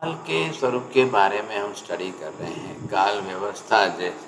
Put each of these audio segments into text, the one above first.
काल के स्वरूप के बारे में हम स्टडी कर रहे हैं, काल व्यवस्था जैसे।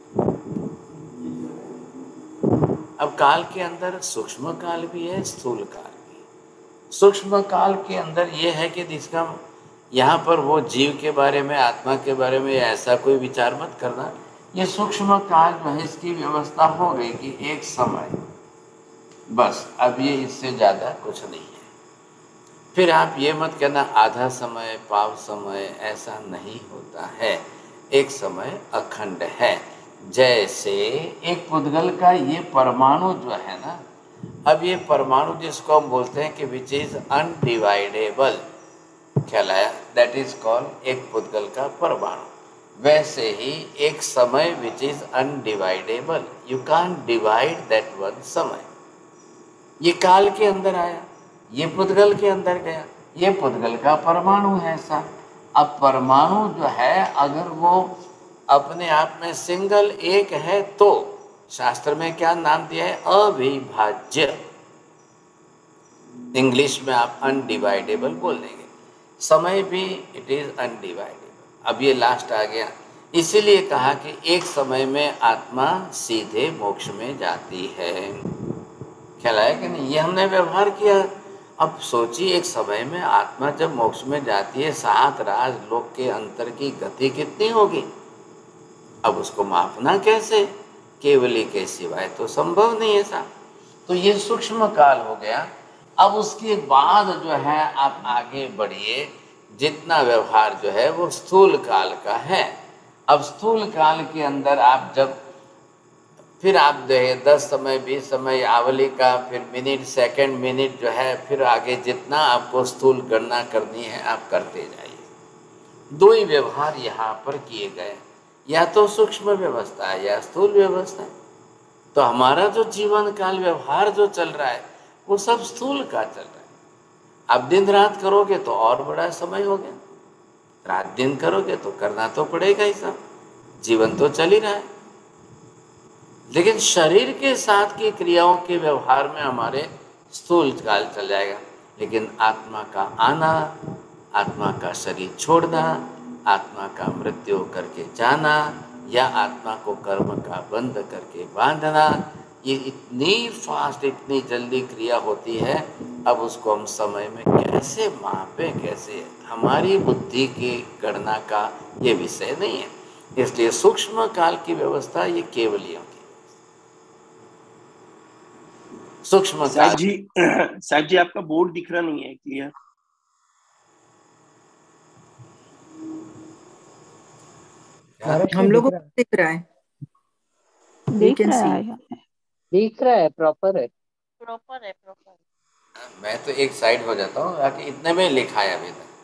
अब काल के अंदर सूक्ष्म काल भी है, स्थूल काल भी है। सूक्ष्म काल के अंदर ये है कि जिसका यहाँ पर वो जीव के बारे में, आत्मा के बारे में ऐसा कोई विचार मत करना। ये सूक्ष्म काल जो है इसकी व्यवस्था हो गई कि एक समय, बस अब ये इससे ज़्यादा कुछ नहीं है। फिर आप ये मत कहना आधा समय, पाव समय, ऐसा नहीं होता है। एक समय अखंड है। जैसे एक पुद्गल का ये परमाणु जो है ना, अब ये परमाणु जिसको हम बोलते हैं कि विच इज अनडिवाइडेबल कहलाया, दैट इज कॉल्ड एक पुद्गल का परमाणु। वैसे ही एक समय which is undividable, you can't divide that one समय। ये काल के अंदर आया, ये पुद्गल के अंदर गया, ये पुद्गल का परमाणु है ऐसा। अब परमाणु जो है अगर वो अपने आप में सिंगल एक है तो शास्त्र में क्या नाम दिया है? अविभाज्य। इंग्लिश में आप अनडिवाइडेबल बोल देंगे। समय भी इट इज अनडिवाइडेबल। अब ये लास्ट आ गया, इसीलिए कहा कि एक समय में आत्मा सीधे मोक्ष में जाती है। ख्याल आया कि नहीं? ये हमने व्यवहार किया। अब सोचिए एक समय में आत्मा जब मोक्ष में जाती है, 7 राजलोक के अंतर की गति कितनी होगी? अब उसको मापना कैसे? केवली के सिवाय तो संभव नहीं है साहब। तो ये सूक्ष्म काल हो गया। अब उसके बाद जो है आप आगे बढ़िए, जितना व्यवहार जो है वो स्थूल काल का है। अब स्थूल काल के अंदर आप जब फिर आप जो है 10 समय, 20 समय आवली का, फिर मिनट, सेकंड, मिनट जो है, फिर आगे जितना आपको स्थूल गणना करनी है आप करते जाइए। दो ही व्यवहार यहाँ पर किए गए, या तो सूक्ष्म व्यवस्था है या स्थूल व्यवस्था है। तो हमारा जो जीवन काल व्यवहार जो चल रहा है वो सब स्थूल का चल रहा है। अब दिन रात करोगे तो और बड़ा समय हो गया, रात दिन करोगे तो करना तो पड़ेगा ही सब, जीवन तो चल ही रहा है। लेकिन शरीर के साथ की क्रियाओं के व्यवहार में हमारे स्थूल काल चल जाएगा। लेकिन आत्मा का आना, आत्मा का शरीर छोड़ना, आत्मा का मृत्यु करके जाना, या आत्मा को कर्म का बंध करके बांधना, ये इतनी फास्ट, इतनी जल्दी क्रिया होती है। अब उसको हम समय में कैसे मापे, कैसे, हमारी बुद्धि की गणना का ये विषय नहीं है। इसलिए सूक्ष्म काल की व्यवस्था ये केवलियों की। सूक्ष्म साहब जी आपका बोर्ड दिख रहा नहीं है क्लियर। हम लोगों को दिख रहा है, दिख रहा है, प्रॉपर है। मैं तो एक साइड हो जाता हूँ, आके इतने में लिखा है अभी तक।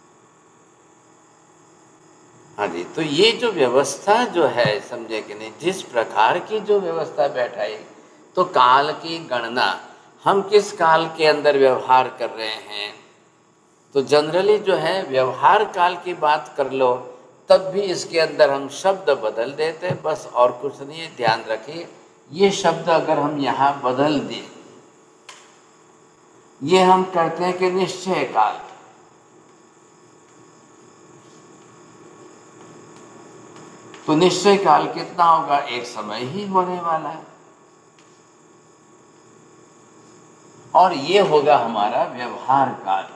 हाँ जी, तो ये जो व्यवस्था जो है, समझे कि नहीं, जिस प्रकार की जो व्यवस्था बैठाई, तो काल की गणना, हम किस काल के अंदर व्यवहार कर रहे हैं, तो जनरली जो है व्यवहार काल की बात कर लो, तब भी इसके अंदर हम शब्द बदल देते, बस और कुछ नहीं है। ध्यान रखिए, ये शब्द अगर हम यहाँ बदल दें, ये हम कहते हैं कि निश्चय काल, तो निश्चय काल कितना होगा? एक समय ही होने वाला है, और ये होगा हमारा व्यवहार काल।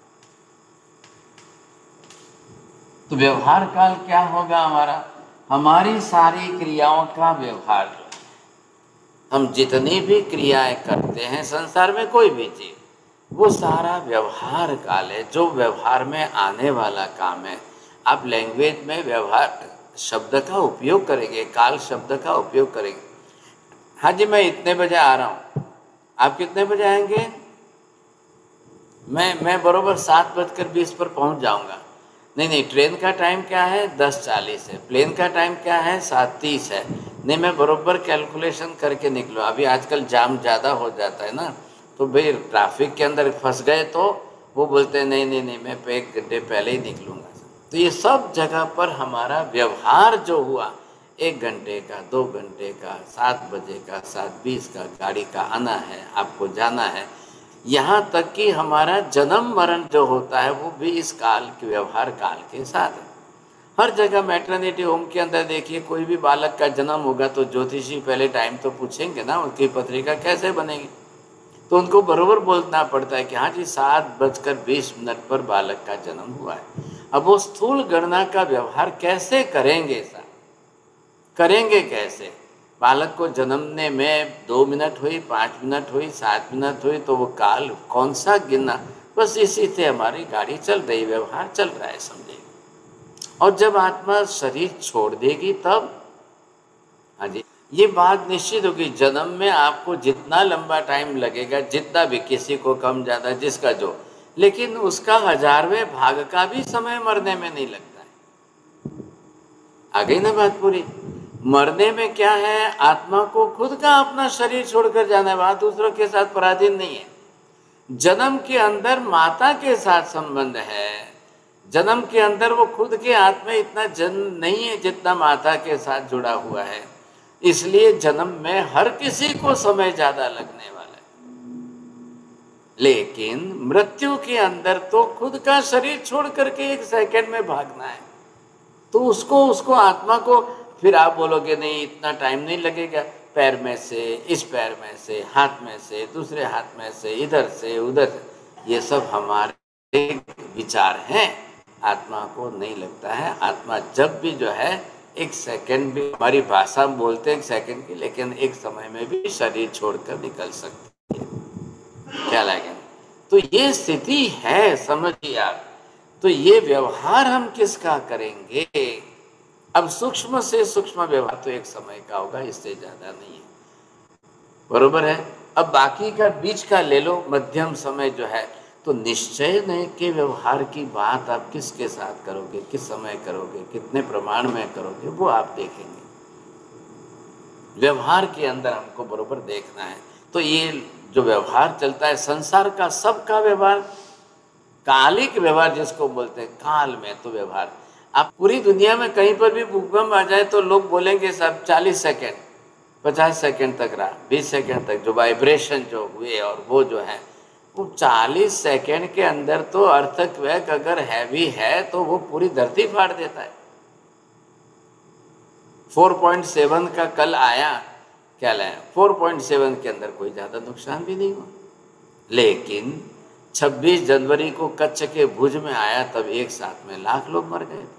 तो व्यवहार काल क्या होगा हमारा? हमारी सारी क्रियाओं का व्यवहार, हम जितनी भी क्रियाएं करते हैं संसार में, कोई भी चीज, वो सारा व्यवहार काल है, जो व्यवहार में आने वाला काम है। आप लैंग्वेज में व्यवहार शब्द का उपयोग करेंगे, काल शब्द का उपयोग करेंगे। हाँ जी, मैं इतने बजे आ रहा हूँ, आप कितने बजे आएंगे? मैं बरोबर 7:20 पर पहुँच जाऊँगा। नहीं, ट्रेन का टाइम क्या है? 10:40 है। प्लेन का टाइम क्या है? 7:30 है। नहीं, मैं बरोबर कैलकुलेशन करके निकलूँ। अभी आजकल जाम ज़्यादा हो जाता है ना, तो भाई ट्रैफिक के अंदर फंस गए तो वो बोलते हैं नहीं, मैं 1 घंटे पहले ही निकलूँगा। तो ये सब जगह पर हमारा व्यवहार जो हुआ, 1 घंटे का, 2 घंटे का, 7 बजे का, 7:20 का गाड़ी का आना है, आपको जाना है, यहाँ तक कि हमारा जन्म मरण जो होता है वो भी इस काल के व्यवहार काल के साथ है। हर जगह मैटरनिटी होम के अंदर देखिए, कोई भी बालक का जन्म होगा तो ज्योतिषी पहले टाइम तो पूछेंगे ना उसकी पत्रिका कैसे बनेगी, तो उनको बरोबर बोलना पड़ता है कि हाँ जी 7:20 पर बालक का जन्म हुआ है। अब वो स्थूल गणना का व्यवहार कैसे करेंगे सर, करेंगे कैसे? बालक को जन्मने में 2 मिनट हुई, 5 मिनट हुई, 7 मिनट हुई, तो वो काल कौन सा गिनना? बस इसी से हमारी गाड़ी चल रही, व्यवहार चल रहा है, समझे। और जब आत्मा शरीर छोड़ देगी तब, हाँ जी, ये बात निश्चित होगी। जन्म में आपको जितना लंबा टाइम लगेगा, जितना भी, किसी को कम ज़्यादा जिसका जो, लेकिन उसका 1000वें भाग का भी समय मरने में नहीं लगता है। आ गई ना बात पूरी? मरने में क्या है, आत्मा को खुद का अपना शरीर छोड़कर जाना है, वहाँ दूसरों के साथ पराधीन नहीं है। जन्म के अंदर माता के साथ संबंध है, जन्म के अंदर वो खुद के आत्मा इतना जन्म नहीं है जितना माता के साथ जुड़ा हुआ है, इसलिए जन्म में हर किसी को समय ज्यादा लगने वाला है। लेकिन मृत्यु के अंदर तो खुद का शरीर छोड़ करके 1 सेकंड में भागना है, तो उसको आत्मा को फिर आप बोलोगे नहीं इतना टाइम नहीं लगेगा, पैर में से, इस पैर में से, हाथ में से, दूसरे हाथ में से, इधर से उधर, ये सब हमारे विचार हैं, आत्मा को नहीं लगता है। आत्मा जब भी जो है 1 सेकंड भी, हमारी भाषा में बोलते हैं 1 सेकंड की, लेकिन एक समय में भी शरीर छोड़कर निकल सकती है, क्या लगे? तो ये स्थिति है, समझिए आप। तो ये व्यवहार हम किसका करेंगे? अब सूक्ष्म से सूक्ष्म व्यवहार तो एक समय का होगा, इससे ज्यादा नहीं है, बरोबर है। अब बाकी का बीच का ले लो, मध्यम समय जो है, तो निश्चय नहीं के व्यवहार की बात आप किसके साथ करोगे, किस समय करोगे, कितने प्रमाण में करोगे, वो आप देखेंगे। व्यवहार के अंदर हमको बरोबर देखना है। तो ये जो व्यवहार चलता है संसार का, सबका व्यवहार, कालिक व्यवहार जिसको बोलते हैं, काल में तो व्यवहार, आप पूरी दुनिया में कहीं पर भी भूकंप आ जाए तो लोग बोलेंगे सब 40 सेकेंड 50 सेकेंड तक रहा, 20 सेकेंड तक जो वाइब्रेशन जो हुए, और वो जो है वो 40 सेकेंड के अंदर तो अर्थक्वेक अगर हैवी है तो वो पूरी धरती फाड़ देता है। 4.7 का कल आया, क्या लाया, 4.7 के अंदर कोई ज़्यादा नुकसान भी नहीं हुआ। लेकिन 26 जनवरी को कच्छ के भुज में आया, तब एक साथ में लाख लोग मर गए।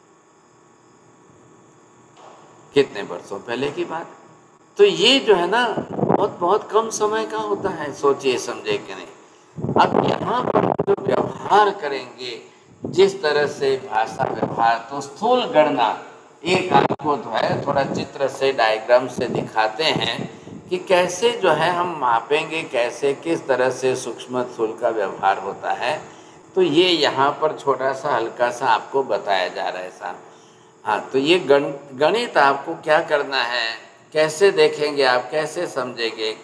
कितने वर्षों पहले की बात। तो ये जो है ना बहुत बहुत कम समय का होता है, सोचिए समझे कि नहीं। अब यहाँ पर जो व्यवहार करेंगे, जिस तरह से भाषा व्यवहार, तो स्थूल गणना एक आपको जो है थोड़ा चित्र से, डायग्राम से दिखाते हैं कि कैसे जो है हम मापेंगे, कैसे किस तरह से सूक्ष्म स्थूल का व्यवहार होता है। तो ये यहाँ पर छोटा सा हल्का सा आपको बताया जा रहा है साहब। हाँ, तो ये गणित आपको क्या करना है, कैसे देखेंगे आप, कैसे समझेंगे।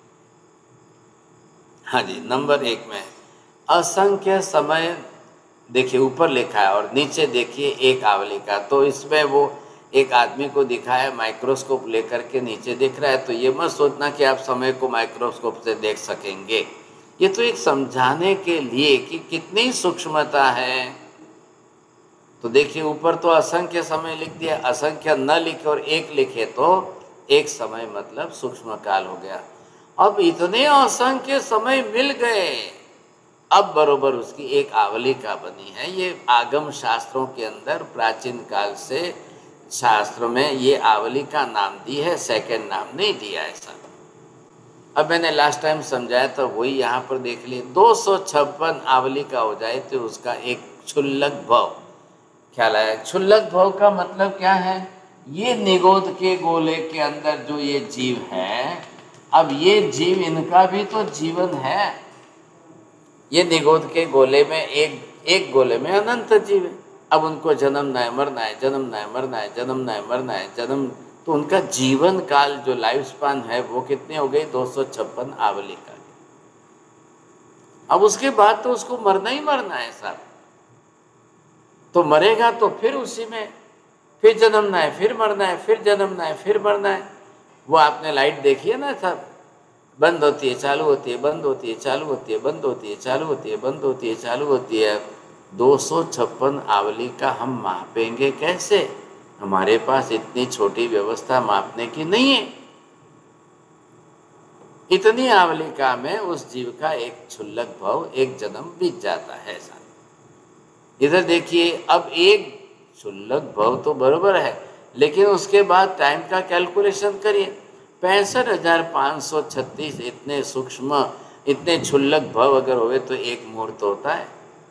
हाँ जी, नंबर 1 में असंख्य समय, देखिए ऊपर लिखा है और नीचे देखिए एक आवली का, तो इसमें वो एक आदमी को दिखाया माइक्रोस्कोप लेकर के, नीचे दिख रहा है। तो ये मत सोचना कि आप समय को माइक्रोस्कोप से देख सकेंगे, ये तो एक समझाने के लिए कि कितनी सूक्ष्मता है। तो देखिए ऊपर तो असंख्य समय लिख दिया, असंख्य न लिखे और 1 लिखे तो एक समय मतलब सूक्ष्म काल हो गया। अब इतने असंख्य समय मिल गए, अब बरोबर उसकी एक आवलिका बनी है। ये आगम शास्त्रों के अंदर प्राचीन काल से शास्त्रों में ये आवलिका नाम दी है, सेकंड नाम नहीं दिया है सर। अब मैंने लास्ट टाइम समझाया तो वही यहाँ पर देख लिए, 256 आवलिका हो जाए तो उसका एक क्षुल्लक भव ख्याल आया। क्षुल्लक भव का मतलब क्या है, ये निगोद के गोले के अंदर जो ये जीव है, अब ये जीव, इनका भी तो जीवन है। ये निगोद के गोले में एक गोले में अनंत जीव है। अब उनको जन्मना है, मरना है, जन्मना है, मरना है, जन्मना है, मरना है, जन्म, तो उनका जीवन काल जो लाइफ स्पान है वो कितने हो गए, 256 आवलिका। अब उसके बाद तो उसको मरना ही मरना है साहब। तो मरेगा तो फिर उसी में फिर जन्मना है, फिर मरना है, फिर जन्मना है, फिर मरना है। वो आपने लाइट देखी है ना साहब, बंद होती है, चालू होती है, बंद होती है, चालू होती है, बंद होती है, चालू होती है, बंद होती है, चालू होती है। 256 आवली का हम मापेंगे कैसे? हमारे पास इतनी छोटी व्यवस्था मापने की नहीं है। इतनी आवलिका में उस जीव का एक क्षुल्लक भव, एक जन्म बीत जाता है। इधर देखिए, अब एक क्षुल्लक भव तो बरोबर है, लेकिन उसके बाद टाइम का कैलकुलेशन करिए। 65,536 इतने सूक्ष्म, इतने क्षुल्लक भव अगर हुए तो एक मुहूर्त होता है,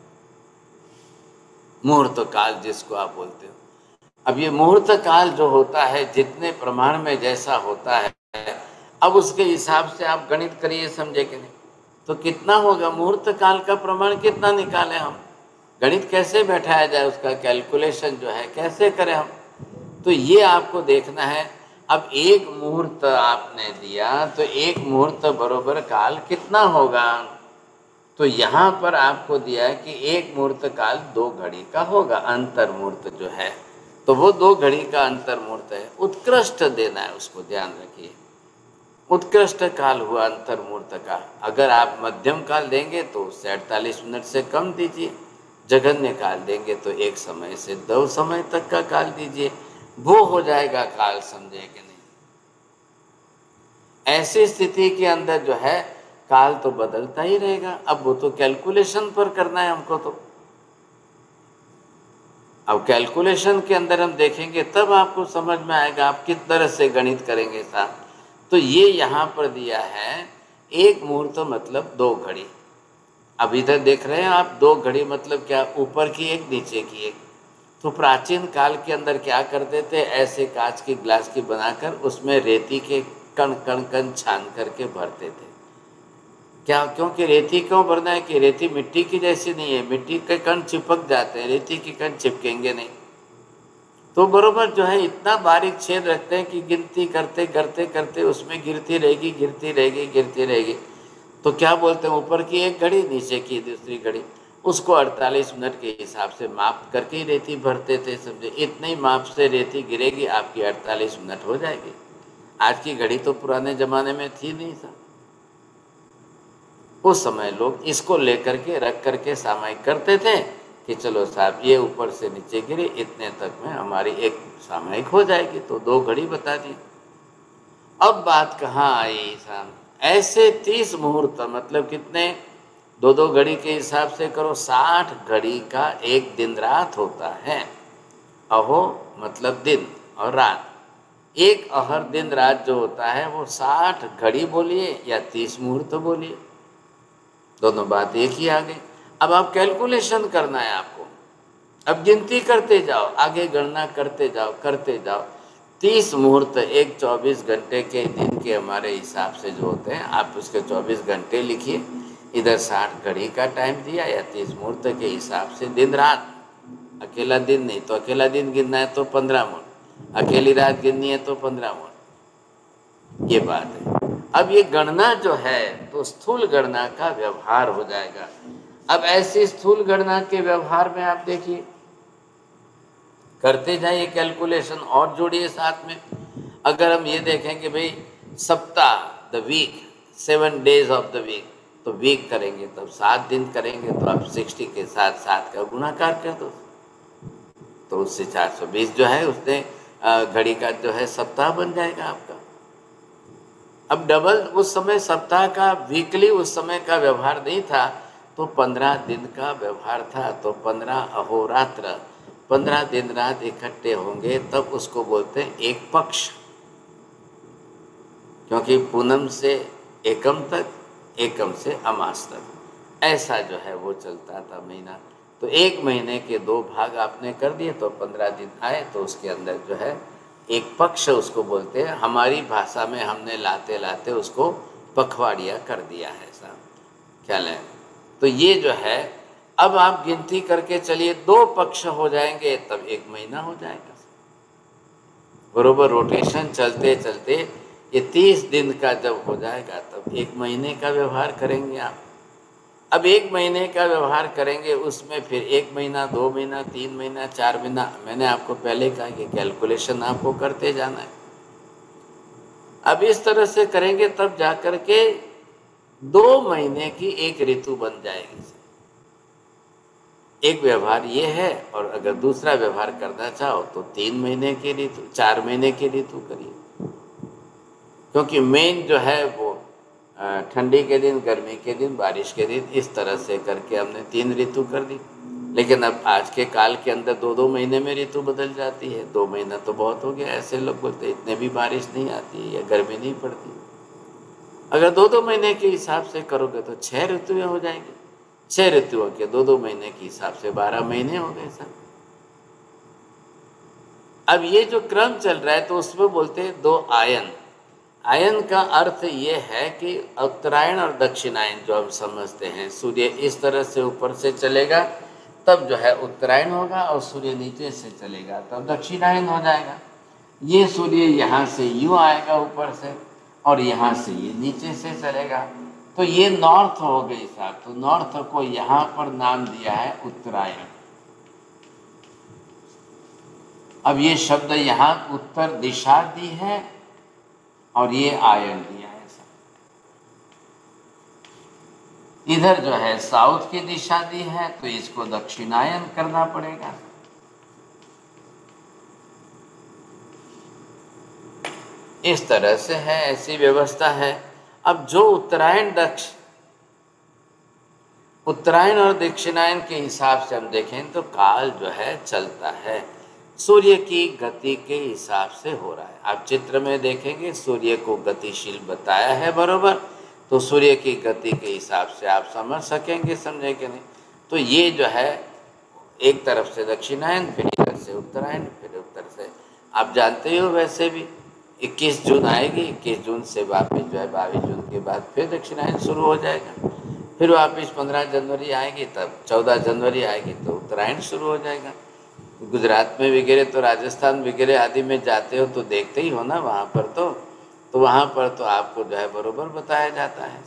मुहूर्त काल जिसको आप बोलते हो। अब ये मुहूर्त काल जो होता है, जितने प्रमाण में जैसा होता है, अब उसके हिसाब से आप गणित करिए, समझे कि नहीं? तो कितना होगा मुहूर्त काल का प्रमाण, कितना निकालें हम? गणित कैसे बैठाया जाए, उसका कैलकुलेशन जो है कैसे करें हम? तो ये आपको देखना है। अब एक मुहूर्त आपने दिया तो एक मुहूर्त बरोबर काल कितना होगा? तो यहाँ पर आपको दिया है कि एक मुहूर्त काल 2 घड़ी का होगा, अंतर मुहूर्त जो है, तो वो 2 घड़ी का अंतर मुहूर्त है। उत्कृष्ट देना है उसको, ध्यान रखिए, उत्कृष्ट काल हुआ अंतर मुहूर्त का। अगर आप मध्यम काल देंगे तो उससे 48 मिनट से कम दीजिए, जघन्य काल देंगे तो 1 समय से 2 समय तक का काल दीजिए, वो हो जाएगा काल, समझे कि नहीं? ऐसी स्थिति के अंदर जो है काल तो बदलता ही रहेगा। अब वो तो कैलकुलेशन पर करना है हमको। तो अब कैलकुलेशन के अंदर हम देखेंगे तब आपको समझ में आएगा आप किस तरह से गणित करेंगे साहब। तो ये यहाँ पर दिया है एक मुहूर्त मतलब 2 घड़ी। अब इधर देख रहे हैं आप, 2 घड़ी मतलब क्या? ऊपर की एक, नीचे की एक। तो प्राचीन काल के अंदर क्या करते थे, ऐसे कांच की ग्लास की बनाकर उसमें रेती के कण कण कण छान करके भरते थे। क्या? क्योंकि रेती क्यों भरना है कि रेती मिट्टी की जैसी नहीं है, मिट्टी के कण चिपक जाते हैं, रेती के कण चिपकेंगे नहीं। तो बरोबर जो है इतना बारीक छेद रखते हैं कि गिनती करते करते करते उसमें गिरती रहेगी, गिरती रहेगी, गिरती रहेगी। तो क्या बोलते हैं, ऊपर की एक घड़ी, नीचे की दूसरी घड़ी, उसको 48 मिनट के हिसाब से माप करके ही रेती भरते थे, समझे? इतने ही माप से रेती गिरेगी, आपकी 48 मिनट हो जाएगी। आज की घड़ी तो पुराने ज़माने में थी नहीं साहब। उस समय लोग इसको लेकर के रख करके सामायिक करते थे कि चलो साहब ये ऊपर से नीचे गिरे, इतने तक में हमारी एक सामायिक हो जाएगी। तो 2 घड़ी बता दी। अब बात कहाँ आई साहब? ऐसे 30 मुहूर्त मतलब कितने? 2-2 घड़ी के हिसाब से करो, 60 घड़ी का एक दिन रात होता है। अहो मतलब दिन और रात, एक अहर दिन रात जो होता है वो 60 घड़ी बोलिए या 30 मुहूर्त बोलिए, दोनों बात एक ही आ गई। अब आप कैलकुलेशन करना है आपको। अब गिनती करते जाओ, आगे गणना करते जाओ, करते जाओ। 30 मुहूर्त एक 24 घंटे के दिन के हमारे हिसाब से जो होते हैं, आप उसके 24 घंटे लिखिए। इधर 60 घड़ी का टाइम दिया या 30 मुहूर्त के हिसाब से दिन रात, अकेला दिन नहीं, तो अकेला दिन गिनना है तो 15 मुहूर्त, अकेली रात गिननी है तो 15 मुहूर्त। ये बात है। अब ये गणना जो है तो स्थूल गणना का व्यवहार हो जाएगा। अब ऐसी स्थूल गणना के व्यवहार में आप देखिए, करते जाइए कैलकुलेशन और जोड़िए साथ में। अगर हम ये देखें कि भाई सप्ताह, the week, 7 days of the week, तो वीक करेंगे तब 7 दिन करेंगे, तो आप 60 के साथ 7 का गुणाकार कर दो, तो उससे 420 जो है उसने घड़ी का जो है सप्ताह बन जाएगा आपका। अब डबल उस समय सप्ताह का, वीकली उस समय का व्यवहार नहीं था, तो 15 दिन का व्यवहार था। तो 15 अहोरात्र, 15 दिन रात इकट्ठे होंगे, तब उसको बोलते हैं एक पक्ष। क्योंकि पूनम से एकम तक, एकम से अमास तक, ऐसा जो है वो चलता था महीना। तो 1 महीने के 2 भाग आपने कर दिए तो 15 दिन आए, तो उसके अंदर जो है एक पक्ष उसको बोलते हैं। हमारी भाषा में हमने लाते लाते उसको पखवाड़िया कर दिया है साहब, ख्याल है? तो ये जो है, अब आप गिनती करके चलिए, 2 पक्ष हो जाएंगे तब 1 महीना हो जाएगा। बरोबर रोटेशन चलते चलते ये 30 दिन का जब हो जाएगा तब 1 महीने का व्यवहार करेंगे आप। अब 1 महीने का व्यवहार करेंगे, उसमें फिर 1 महीना, 2 महीना, 3 महीना, 4 महीना। मैंने आपको पहले कहा कि कैलकुलेशन आपको करते जाना है। अब इस तरह से करेंगे तब जाकर के 2 महीने की एक ऋतु बन जाएगी। एक व्यवहार ये है, और अगर दूसरा व्यवहार करना चाहो तो 3 महीने की ऋतु, 4 महीने की ऋतु करिए, क्योंकि मेन जो है वो ठंडी के दिन, गर्मी के दिन, बारिश के दिन, इस तरह से करके हमने 3 ऋतु कर दी। लेकिन अब आज के काल के अंदर 2-2 महीने में ऋतु बदल जाती है। 2 महीना तो बहुत हो गया, ऐसे लोग बोलते हैं इतने भी बारिश नहीं आती है या गर्मी नहीं पड़ती। अगर 2-2 महीने के हिसाब से करोगे तो 6 ऋतुएं हो जाएंगी। 6 ऋतुओं के 2-2 महीने के हिसाब से 12 महीने हो गए सर। अब ये जो क्रम चल रहा है तो उसमें बोलते हैं 2 आयन। आयन का अर्थ ये है कि उत्तरायण और दक्षिणायन जो हम समझते हैं, सूर्य इस तरह से ऊपर से चलेगा तब जो है उत्तरायण होगा, और सूर्य नीचे से चलेगा तब दक्षिणायन हो जाएगा। ये सूर्य यहाँ से यूँ आएगा ऊपर से, और यहाँ से ये नीचे से चलेगा, तो ये नॉर्थ हो गई साहब। तो नॉर्थ को यहाँ पर नाम दिया है उत्तरायण। अब ये शब्द यहाँ उत्तर दिशा दी है और ये आयन दिया है। इधर जो है साउथ की दिशा दी है, तो इसको दक्षिणायन करना पड़ेगा। इस तरह से है, ऐसी व्यवस्था है। अब जो उत्तरायण और दक्षिणायन के हिसाब से हम देखें तो काल जो है चलता है सूर्य की गति के हिसाब से हो रहा है। आप चित्र में देखेंगे सूर्य को गतिशील बताया है बरोबर, तो सूर्य की गति के हिसाब से आप समझ सकेंगे, समझेंगे नहीं। तो ये जो है एक तरफ से दक्षिणायन, फिर इधर से उत्तरायण, फिर उत्तर से आप जानते ही हो। वैसे भी 21 जून आएगी, 21 जून से वापस जो है 22 जून के बाद फिर दक्षिणायन शुरू हो जाएगा। फिर वापस 15 जनवरी आएगी, तब 14 जनवरी आएगी तो उत्तरायण शुरू हो जाएगा। गुजरात में वगैरह तो राजस्थान वगैरह आदि में जाते हो तो देखते ही हो ना, वहाँ पर तो वहाँ पर तो आपको जो है बरोबर बताया जाता है।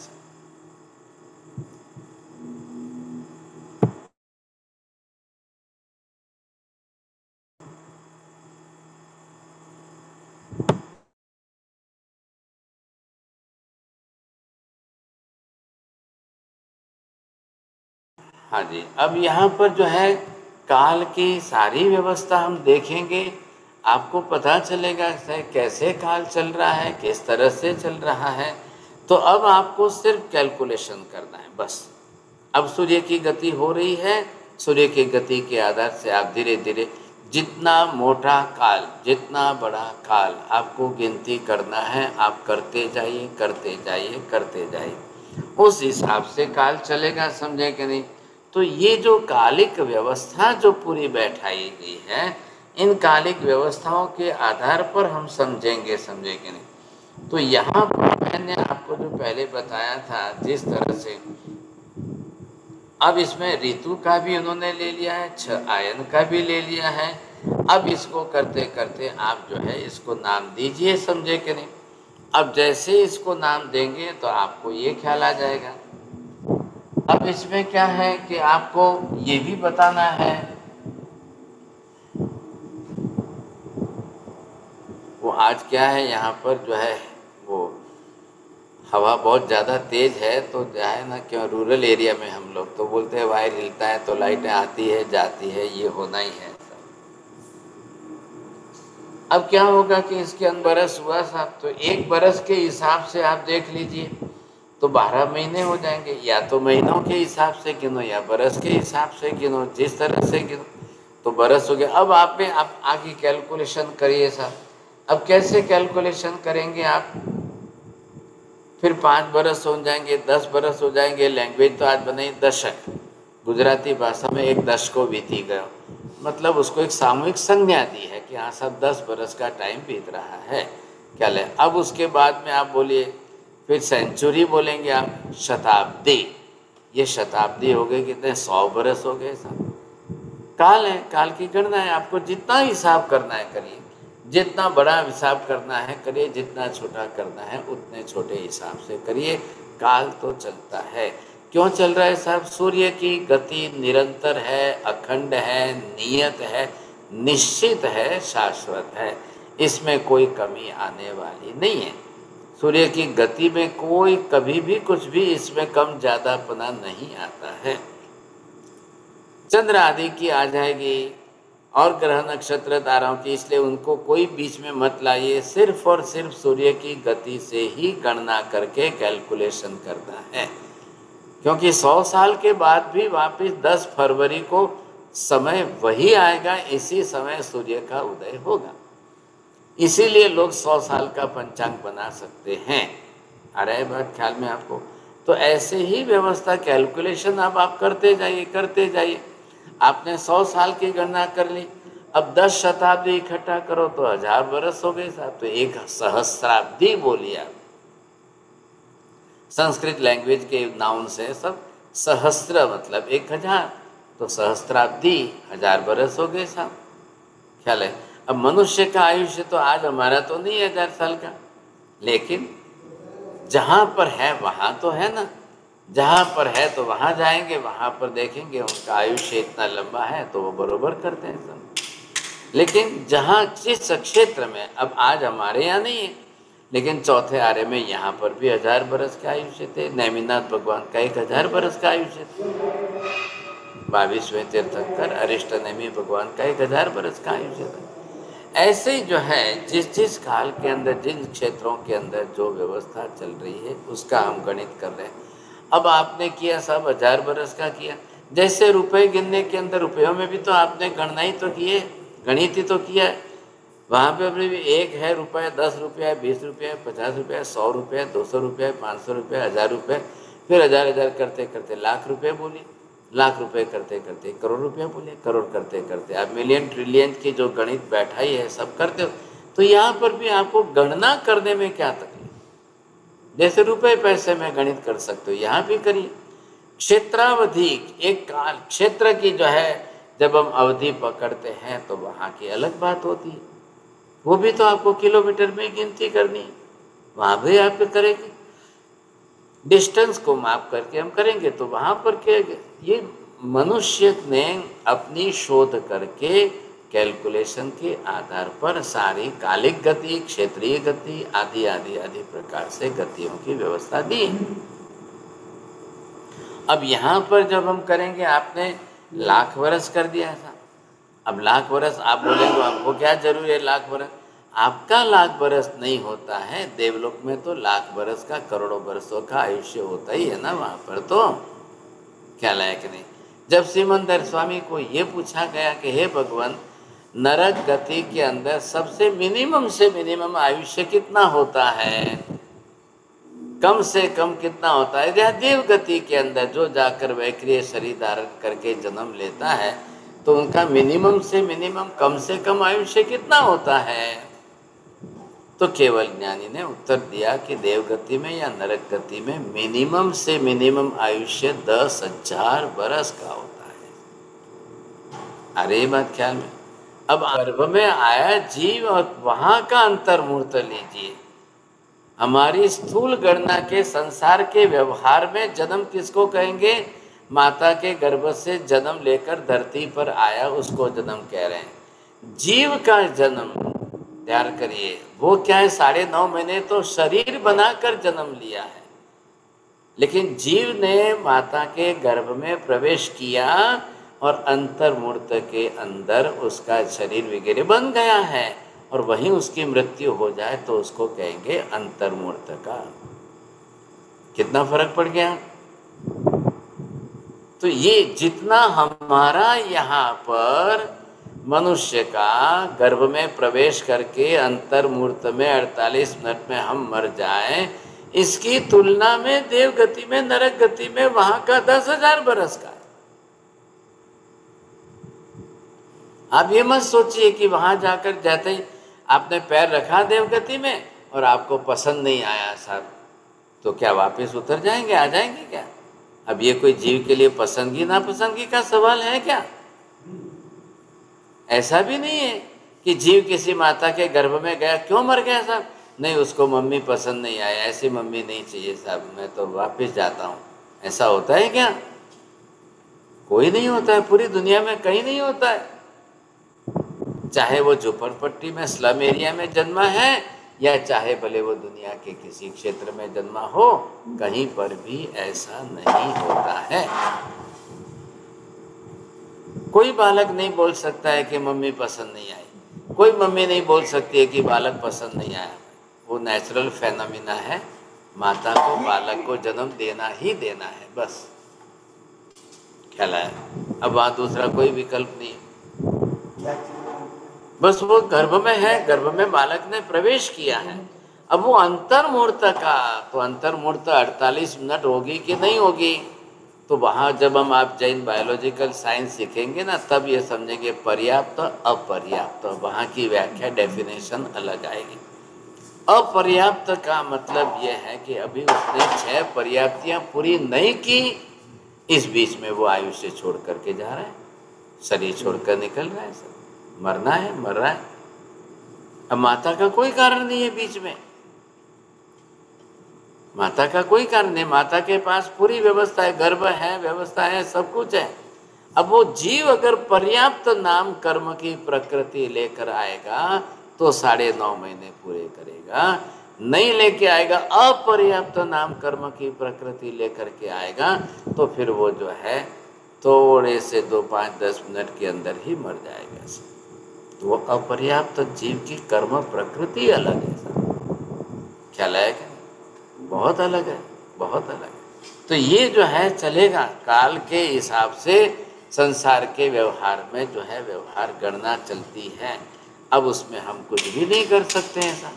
हाँ जी, अब यहाँ पर जो है काल की सारी व्यवस्था हम देखेंगे, आपको पता चलेगा कैसे काल चल रहा है, किस तरह से चल रहा है। तो अब आपको सिर्फ कैलकुलेशन करना है बस। अब सूर्य की गति हो रही है, सूर्य की गति के आधार से आप धीरे धीरे जितना मोटा काल, जितना बड़ा काल आपको गिनती करना है, आप करते जाइए, करते जाइए, करते जाइए, उस हिसाब से काल चलेगा, समझे कि नहीं। तो ये जो कालिक व्यवस्था जो पूरी बैठाई गई है, इन कालिक व्यवस्थाओं के आधार पर हम समझेंगे, समझे कि नहीं। तो यहाँ पर मैंने आपको जो पहले बताया था जिस तरह से, अब इसमें ऋतु का भी उन्होंने ले लिया है, 6 आयन का भी ले लिया है। अब इसको करते करते आप जो है इसको नाम दीजिए, समझे कि नहीं। अब जैसे इसको नाम देंगे तो आपको ये ख्याल आ जाएगा। अब इसमें क्या है कि आपको ये भी बताना है, वो आज क्या है यहाँ पर जो है वो हवा बहुत ज़्यादा तेज़ है, तो जो है ना, क्यों रूरल एरिया में हम लोग तो बोलते हैं वायर हिलता है तो लाइटें आती है जाती है, ये होना ही है। अब क्या होगा कि इसके अंदर बरस हुआ साहब, तो 1 बरस के हिसाब से आप देख लीजिए तो 12 महीने हो जाएंगे। या तो महीनों के हिसाब से गिनो या बरस के हिसाब से गिनो, जिस तरह से गिनो तो बरस हो गया। अब आप आगे कैलकुलेशन करिए साहब। अब कैसे कैलकुलेशन करेंगे आप, फिर 5 बरस हो जाएंगे, 10 बरस हो जाएंगे। लैंग्वेज तो आज बनाई दशक, गुजराती भाषा में 1 दशको बीती गयो, मतलब उसको एक सामूहिक संज्ञा दी है कि हाँ सब 10 बरस का टाइम बीत रहा है, क्या ले। अब उसके बाद में आप बोलिए, फिर सेंचुरी बोलेंगे आप, शताब्दी, ये शताब्दी हो गई कितने, 100 बरस हो गए साहब। काल है, काल की गणना है, आपको जितना हिसाब करना है करिए, जितना बड़ा हिसाब करना है करिए, जितना छोटा करना है उतने छोटे हिसाब से करिए। काल तो चलता है। क्यों चल रहा है साहब, सूर्य की गति निरंतर है, अखंड है, नियत है, निश्चित है, शाश्वत है, इसमें कोई कमी आने वाली नहीं है। सूर्य की गति में कोई कभी भी कुछ भी इसमें कम ज़्यादापना नहीं आता है। चंद्र आदि की आ जाएगी और ग्रह नक्षत्र ताराओं की, इसलिए उनको कोई बीच में मत लाइए। सिर्फ और सिर्फ सूर्य की गति से ही गणना करके कैलकुलेशन करना है, क्योंकि 100 साल के बाद भी वापस 10 फरवरी को समय वही आएगा, इसी समय सूर्य का उदय होगा। इसीलिए लोग 100 साल का पंचांग बना सकते हैं। आ रहा है बात ख्याल में आपको? तो ऐसे ही व्यवस्था कैलकुलेशन अब आप करते जाइए करते जाइए। आपने 100 साल की गणना कर ली, अब 10 शताब्दी इकट्ठा करो तो 1000 बरस हो गए साहब। तो एक सहस्राब्दी बोलिए आप, संस्कृत लैंग्वेज के नाउन से सब सहस्त्र मतलब 1000, तो सहस्त्राब्दी 1000 बरस हो गए साहब। ख्याल है? अब मनुष्य का आयुष्य तो आज हमारा तो नहीं है 1000 साल का, लेकिन जहाँ पर है वहाँ तो है ना। जहाँ पर है तो वहाँ जाएंगे, वहाँ पर देखेंगे उनका आयुष्य इतना लंबा है तो वो बरोबर करते हैं सब। लेकिन जहाँ जिस क्षेत्र में अब आज हमारे यहाँ नहीं है, लेकिन चौथे आर्य में यहाँ पर भी 1000 बरस का आयुष्य थे। नेमिनाथ भगवान का 1000 बरस का आयुष्य थे। 22वें तीर्थंकर अरिष्ट नेमि भगवान का 1000 बरस का आयुष्य था। ऐसे ही जो है जिस जिस काल के अंदर जिन क्षेत्रों के अंदर जो व्यवस्था चल रही है उसका हम गणित कर रहे हैं। अब आपने किया सब 1000 बरस का किया, जैसे रुपए गिनने के अंदर रुपयों में भी तो आपने गणना ही तो की है, गणित ही तो किया है। वहाँ पे अपने भी एक है रुपये, 10 रुपये, 20 रुपये, 50 रुपये, 100 रुपये, 200 रुपये, 500 रुपये, 1000 रुपये, फिर 1000 करते करते लाख रुपये बोली, लाख रुपए करते करते करोड़ रुपया बोले, करोड़ करते करते आप मिलियन ट्रिलियन की जो गणित बैठाई है सब करते हो। तो यहाँ पर भी आपको गणना करने में क्या तकलीफ? जैसे रुपए पैसे में गणित कर सकते हो, यहाँ भी करिए। क्षेत्रावधि एक काल क्षेत्र की जो है जब हम अवधि पकड़ते हैं तो वहाँ की अलग बात होती है, वो भी तो आपको किलोमीटर में गिनती करनी है, वहाँ भी आप करेंगे। डिस्टेंस को माप करके हम करेंगे तो वहाँ पर क्या, ये मनुष्य ने अपनी शोध करके कैलकुलेशन के आधार पर सारी कालिक गति, क्षेत्रीय गति आदि आदि आदि प्रकार से गतियों की व्यवस्था दी। अब यहाँ पर जब हम करेंगे, आपने लाख वर्ष कर दिया था, अब लाख वर्ष आप बोलेंगे हमको क्या जरूरी है लाख वर्ष? आपका लाख बरस नहीं होता है, देवलोक में तो लाख बरस का करोड़ों बरसों का आयुष्य होता ही है ना। वहाँ पर तो क्या लायक नहीं। जब सिमंदर स्वामी को ये पूछा गया कि हे भगवान, नरक गति के अंदर सबसे मिनिमम से मिनिमम आयुष्य कितना होता है, कम से कम कितना होता है? या देव गति के अंदर जो जाकर वैक्रिय शरीर धारण करके जन्म लेता है तो उनका मिनिमम से मिनिमम कम से कम आयुष्य कितना होता है? तो केवल ज्ञानी ने उत्तर दिया कि देवगति में या नरक गति में मिनिमम से मिनिमम आयुष्य 10,000 बरस का होता है। अरे बात ख्याल में, अब गर्भ में आया जीव और वहाँ का अंतर्मूर्त लीजिए। हमारी स्थूल गणना के संसार के व्यवहार में जन्म किसको कहेंगे? माता के गर्भ से जन्म लेकर धरती पर आया उसको जन्म कह रहे हैं। जीव का जन्म ध्यान करिए, वो क्या है, 9.5 महीने तो शरीर बनाकर जन्म लिया है, लेकिन जीव ने माता के गर्भ में प्रवेश किया और अंतर्मूर्त के अंदर उसका शरीर वगैरह बन गया है और वहीं उसकी मृत्यु हो जाए तो उसको कहेंगे अंतर्मूर्त का। कितना फर्क पड़ गया? तो ये जितना हमारा यहाँ पर मनुष्य का गर्भ में प्रवेश करके अंतर्मूर्त में 48 मिनट में हम मर जाएं, इसकी तुलना में देव गति में नरक गति में वहां का 10,000 बरस का है। आप ये मत सोचिए कि वहां जाकर जाते ही आपने पैर रखा देवगति में और आपको पसंद नहीं आया साहब, तो क्या वापस उतर जाएंगे, आ जाएंगे क्या? अब ये कोई जीव के लिए पसंदगी नापसंदगी का सवाल है क्या? ऐसा भी नहीं है कि जीव किसी माता के गर्भ में गया, क्यों मर गया साहब? नहीं, उसको मम्मी पसंद नहीं आया, ऐसी मम्मी नहीं चाहिए साहब, मैं तो वापस जाता हूँ। ऐसा होता है क्या? कोई नहीं होता है, पूरी दुनिया में कहीं नहीं होता है। चाहे वो झोपड़पट्टी में स्लम एरिया में जन्मा है या चाहे भले वो दुनिया के किसी क्षेत्र में जन्मा हो, कहीं पर भी ऐसा नहीं होता है। कोई बालक नहीं बोल सकता है कि मम्मी पसंद नहीं आई, कोई मम्मी नहीं बोल सकती है कि बालक पसंद नहीं आया। वो नेचुरल फेनोमिना है, माता को बालक को जन्म देना ही देना है, बस ख्याल है। अब वहाँ दूसरा कोई विकल्प नहीं है, बस वो गर्भ में है, गर्भ में बालक ने प्रवेश किया है। अब वो अंतर्मुहूर्त का, तो अंतर्मुहूर्त 48 मिनट होगी कि नहीं होगी, तो वहाँ जब हम आप जैन बायोलॉजिकल साइंस सीखेंगे ना, तब ये समझेंगे पर्याप्त अपर्याप्त, वहाँ की व्याख्या डेफिनेशन अलग आएगी। अपर्याप्त का मतलब ये है कि अभी उसने 6 पर्याप्तियाँ पूरी नहीं की, इस बीच में वो आयुष्य छोड़ करके जा रहा है, शरीर छोड़कर निकल रहा है, सब मरना है, मर रहा है। अब माता का कोई कारण नहीं है बीच में, माता का कोई कारण नहीं, माता के पास पूरी व्यवस्था है, गर्भ है, व्यवस्था है, सब कुछ है। अब वो जीव अगर पर्याप्त नाम कर्म की प्रकृति लेकर आएगा तो 9.5 महीने पूरे करेगा, नहीं लेके आएगा, अपर्याप्त नाम कर्म की प्रकृति लेकर के आएगा, तो फिर वो जो है थोड़े से 2, 5, 10 मिनट के अंदर ही मर जाएगा। तो वो अपर्याप्त जीव की कर्म प्रकृति अलग है, ख्याल है क्या? बहुत अलग है, बहुत अलग है। तो ये जो है चलेगा काल के हिसाब से, संसार के व्यवहार में जो है व्यवहार गणना चलती है। अब उसमें हम कुछ भी नहीं कर सकते, ऐसा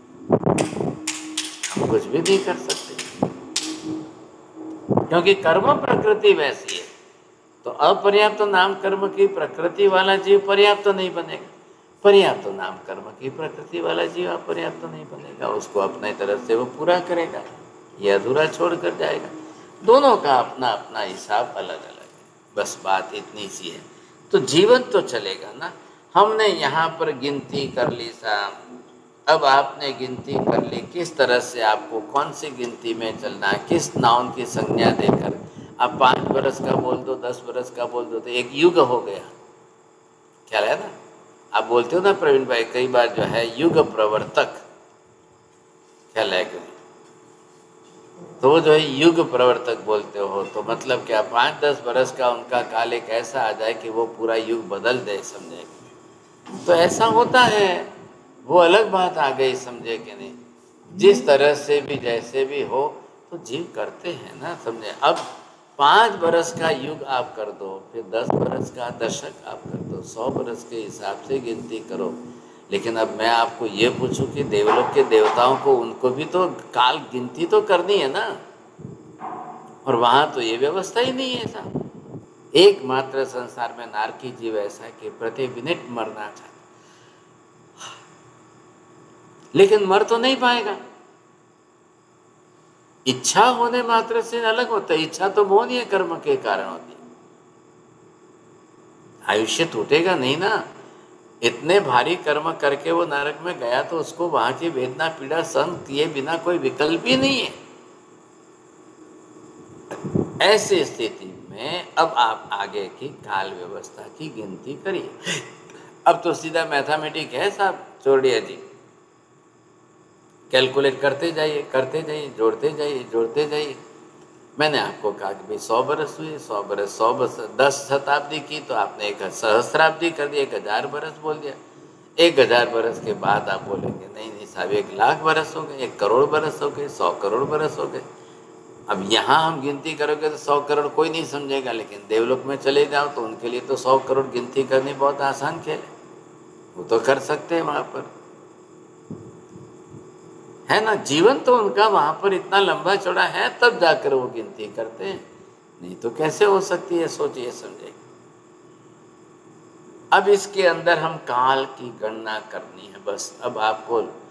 हम कुछ भी नहीं कर सकते, क्योंकि कर्म प्रकृति वैसी है। तो अपर्याप्त नाम कर्म की प्रकृति वाला जीव पर्याप्त नहीं बनेगा, पर्याप्त नाम कर्म की प्रकृति वाला जीव अपर्याप्त नहीं बनेगा, उसको अपने तरफ से वो पूरा करेगा, ये अधूरा छोड़ कर जाएगा। दोनों का अपना अपना हिसाब अलग अलग है, बस बात इतनी सी है। तो जीवन तो चलेगा ना। हमने यहाँ पर गिनती कर ली साहब, अब आपने गिनती कर ली, किस तरह से आपको कौन सी गिनती में चलना है, किस नाउन की संज्ञा देकर। आप 5 बरस का बोल दो, 10 बरस का बोल दो, तो एक युग हो गया, ख्याल है ना? आप बोलते हो ना प्रवीण भाई कई बार जो है युग प्रवर्तक, ख्याल है क्यों? तो वो जो है युग प्रवर्तक बोलते हो, तो मतलब क्या 5-10 बरस का उनका काल एक ऐसा आ जाए कि वो पूरा युग बदल दे, समझे? तो ऐसा होता है, वो अलग बात आ गई, समझे कि नहीं? जिस तरह से भी जैसे भी हो तो जीव करते हैं ना, समझे? अब 5 बरस का युग आप कर दो, फिर 10 बरस का दशक आप कर दो, 100 बरस के हिसाब से गिनती करो। लेकिन अब मैं आपको ये पूछूं कि देवलोक के देवताओं को, उनको भी तो काल गिनती तो करनी है ना, और वहाँ तो ये व्यवस्था ही नहीं है ऐसा। एकमात्र संसार में नारकी जीव ऐसा है कि प्रति मिनट मरना चाहता, लेकिन मर तो नहीं पाएगा। इच्छा होने मात्र से अलग होता है, इच्छा तो मोहनीय कर्म के कारण होती है, आयुष्य टूटेगा नहीं ना। इतने भारी कर्म करके वो नरक में गया तो उसको वहां की वेदना पीड़ा सहन किए बिना कोई विकल्प ही नहीं है। ऐसी स्थिति में अब आप आगे की काल व्यवस्था की गिनती करिए। अब तो सीधा मैथमेटिक है साहब, छोड़िए जी, कैलकुलेट करते जाइए, करते जाइए, जोड़ते जाइए, जोड़ते जाइए। मैंने आपको कहा कि भाई 100 बरस हुए, 100 बरस, 100 बरस 10 शताब्दी की, तो आपने 1 सहस्राब्दी कर दिया, 1000 बरस बोल दिया। 1000 बरस के बाद आप बोलेंगे नहीं नहीं साहब 1 लाख बरस हो गए, 1 करोड़ बरस हो गए, 100 करोड़ बरस हो गए। अब यहाँ हम गिनती करोगे तो 100 करोड़ कोई नहीं समझेगा, लेकिन देवलोक में चले जाओ तो उनके लिए तो 100 करोड़ गिनती करनी बहुत आसान खेल है, वो तो कर सकते हैं वहाँ पर, है ना? जीवन तो उनका वहाँ पर इतना लंबा चौड़ा है, तब जाकर वो गिनती करते हैं, नहीं तो कैसे हो सकती है, सोचिए समझे। अब इसके अंदर हम काल की गणना करनी है बस। अब आपको